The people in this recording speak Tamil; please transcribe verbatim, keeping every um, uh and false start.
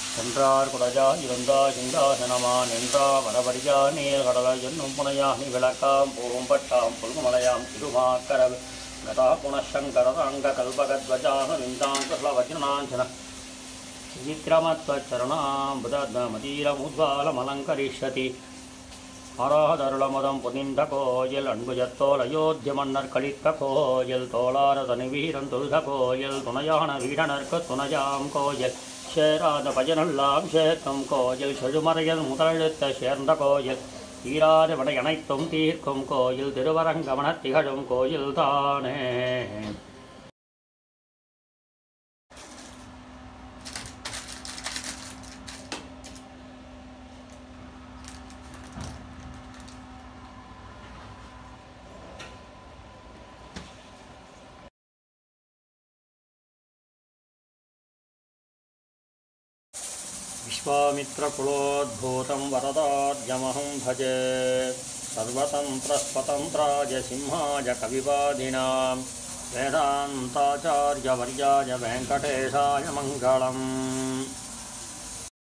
சென்றார் குடஜா இருந்தா சிங்காசனமா நின்றா வடபடியா நீர் கடலை என்னும் புனையாமி விளக்காம் பூவும் பட்டாம் புல்மலையாம் திருமாக்கரவு கதா புனசங்கரதாங்க கல்பகத்வஜான நிந்தாங்கலவஜ்ரநாஞ்சன விக்ரமத்வச்சரணாம் புதத்மதீரமுத்வாலமலங்கரிஷ்யதி ஆராதருளமதம் புனிந்த கோயில் அன்புஜத்தோல் அயோத்திய மன்னர் கழித்த கோயில் தோளாரதனி வீரன் தொழுத கோயில் துணையான வீரனர்க்கு துணையாம் கோயில் சேராத பஜனெல்லாம் சேர்க்கும் கோயில் செழுமறையில் முதலெழுத்த சேர்ந்த கோயில் தீராத விடை அனைத்தும் தீர்க்கும் கோயில் திருவரங்கமன திகழும் கோயில் தானே. विश्वामित्रकुलोद्भूतं वरदाद्यमहं भजे सर्वतन्त्रस्वतन्त्राय सिंहाय कविवादिनां वेदान्ताचार्यवर्याय वेङ्कटेशाय मङ्गलम्.